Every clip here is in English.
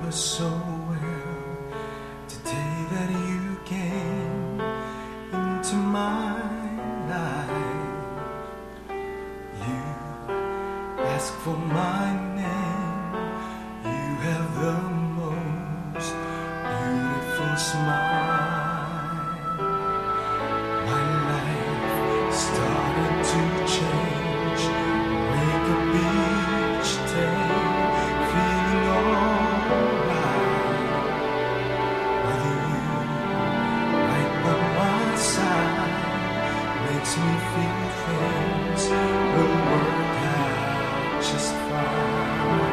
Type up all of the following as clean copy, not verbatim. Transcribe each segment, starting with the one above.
remember so well the day that you came into my life. You asked for my name. You have the most beautiful smile. My life started to change. Wake up each day feeling alright. With you right by my side makes me feel things will work out just fine.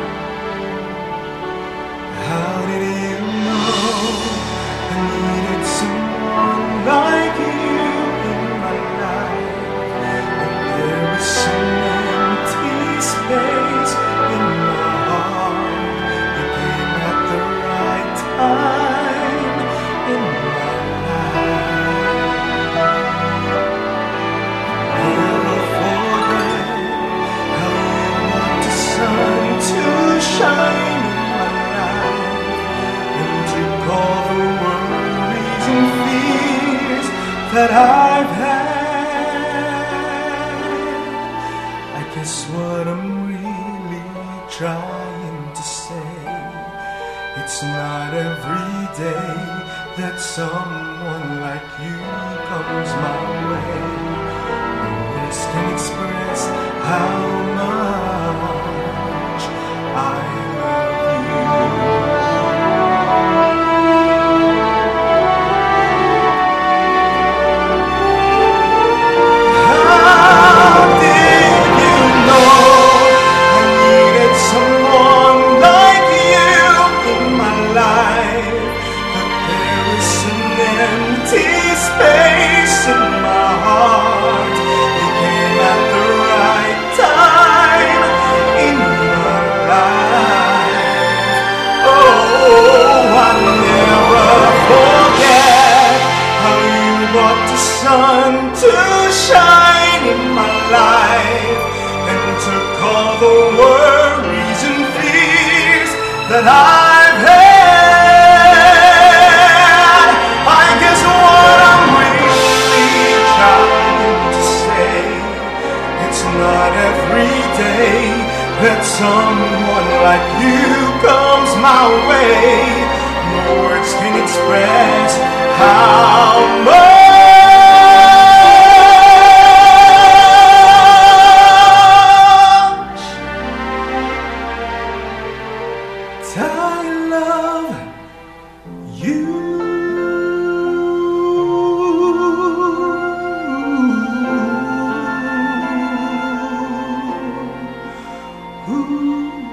How did you know I needed someone like you in my life? And there was some empty space in my heart. You came at the right time in my life. Never forget how you want the sun to shine in my life, and to call the worries and fears that I've had. I guess what I'm really trying to say, it's not every day that someone like you comes my way. No words can express how much I love you. How did you know I needed someone like you in my life? That there is an empty space in my heart. You came at the right time in my life. Oh, I never forget how you brought the sun to shine in my life, and took all the worries and fears that I've had. I guess what I'm really trying to say, it's not every day that someone like you comes my way. No words can express how much I love you. Ooh.